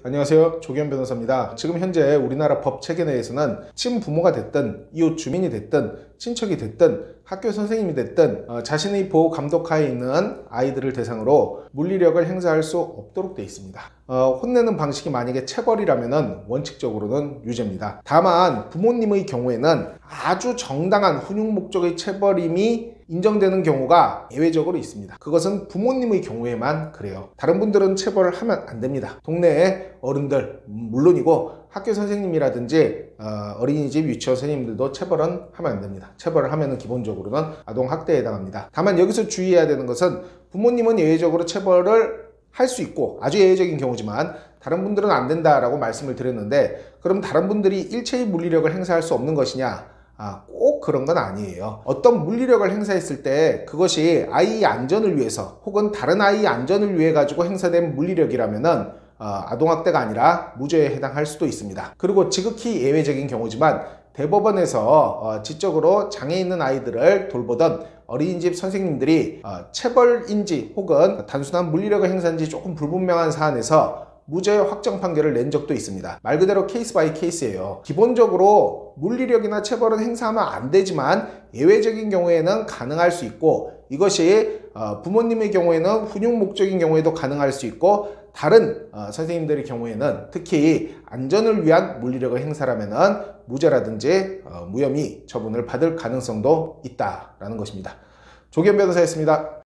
안녕하세요. 조기현 변호사입니다. 지금 현재 우리나라 법 체계 내에서는 친부모가 됐든 이웃 주민이 됐든 친척이 됐든 학교 선생님이 됐든 자신의 보호 감독하에 있는 아이들을 대상으로 물리력을 행사할 수 없도록 되어 있습니다. 혼내는 방식이 만약에 체벌이라면 원칙적으로는 유죄입니다. 다만 부모님의 경우에는 아주 정당한 훈육 목적의 체벌임이 인정되는 경우가 예외적으로 있습니다. 그것은 부모님의 경우에만 그래요. 다른 분들은 체벌을 하면 안 됩니다. 동네에 어른들 물론이고 학교 선생님이라든지 어린이집 유치원 선생님들도 체벌은 하면 안 됩니다. 체벌을 하면 기본적으로는 아동학대에 해당합니다. 다만 여기서 주의해야 되는 것은 부모님은 예외적으로 체벌을 할 수 있고 아주 예외적인 경우지만 다른 분들은 안 된다라고 말씀을 드렸는데, 그럼 다른 분들이 일체의 물리력을 행사할 수 없는 것이냐? 꼭 그런 건 아니에요. 어떤 물리력을 행사했을 때 그것이 아이의 안전을 위해서 혹은 다른 아이의 안전을 위해 가지고 행사된 물리력이라면은 아동학대가 아니라 무죄에 해당할 수도 있습니다. 그리고 지극히 예외적인 경우지만 대법원에서 지적으로 장애 있는 아이들을 돌보던 어린이집 선생님들이 체벌인지 혹은 단순한 물리력을 행사인지 조금 불분명한 사안에서 무죄 확정 판결을 낸 적도 있습니다. 말 그대로 케이스 바이 케이스예요. 기본적으로 물리력이나 체벌은 행사하면 안 되지만 예외적인 경우에는 가능할 수 있고, 이것이 부모님의 경우에는 훈육 목적인 경우에도 가능할 수 있고, 다른 선생님들의 경우에는 특히 안전을 위한 물리력의 행사라면 무죄라든지 무혐의 처분을 받을 가능성도 있다라는 것입니다. 조기현 변호사였습니다.